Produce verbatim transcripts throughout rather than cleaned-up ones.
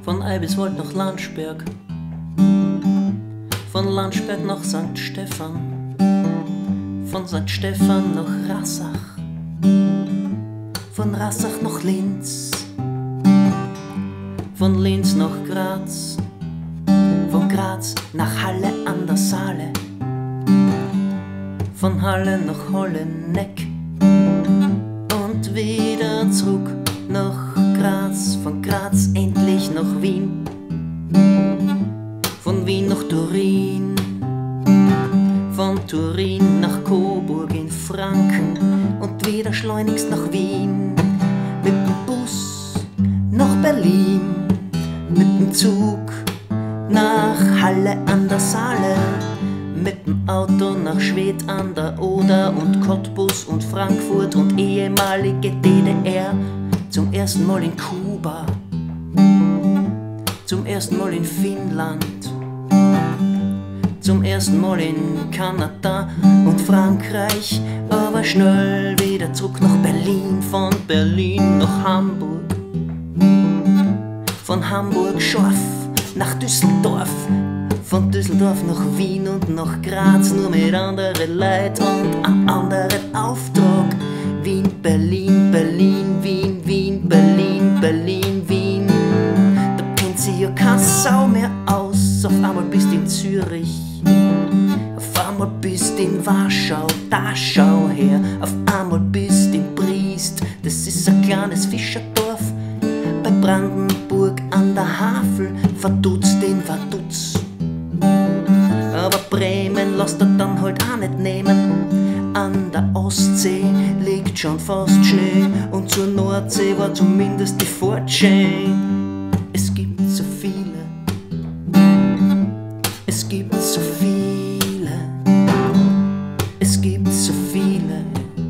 Von Eibiswald nach Landsberg, von Landsberg nach Sankt Stephan, von Sankt Stephan nach Rassach, von Rassach nach Linz, von Linz nach Graz, von Graz nach Halle an der Saale, von Halle nach Holleneck und wieder zurück nach Graz, von Graz endlich nach Wien, von Wien nach Turin, von Turin nach Coburg in Franken und wieder schleunigst nach Wien, mit dem Bus nach Berlin, mit dem Zug nach Halle an der Saale, mit dem Auto nach Schwedt an der Oder und Cottbus und Frankfurt und ehemalige D D R, zum ersten Mal in Kuba, zum ersten Mal in Finnland, zum ersten Mal in Kanada und Frankreich, aber schnell wieder zurück nach Berlin, von Berlin nach Hamburg, von Hamburg Schorf nach Düsseldorf, von Düsseldorf nach Wien und nach Graz, nur mit anderen Leuten und einem anderen Auftrag. Wien, Berlin, Berlin, Wien, Wien, Berlin, Berlin, Wien. Da kennt sie ja keine Sau mehr aus. Auf einmal bist du in Zürich, auf einmal bist du in Warschau, da schau her. Auf einmal bist du in Briest, das ist ein kleines Fischerdorf bei Brandenburg an der Havel, verdutzt den Vaduz. Aber Bremen lässt er dann halt auch nicht nehmen. An der Ostsee liegt schon fast Schnee und zur Nordsee war zumindest die Fahrt schön. Es gibt so viele, es gibt so viele, es gibt so viele,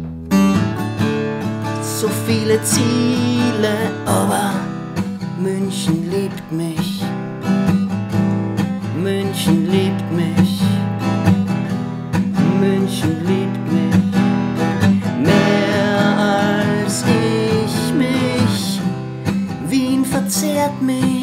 so viele Ziele, aber München liebt mich, München liebt mich, München liebt mich mehr als ich mich. Wien verzehrt mich,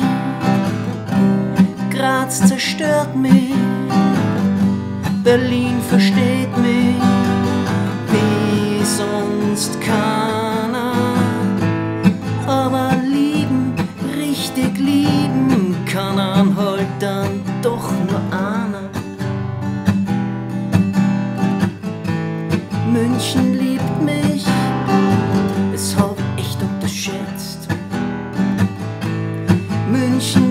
Graz zerstört mich, Berlin versteht mich wie sonst keiner. Aber lieben, richtig lieben kann man halt dann doch nur einer. München liebt mich, das hab ich echt unterschätzt. München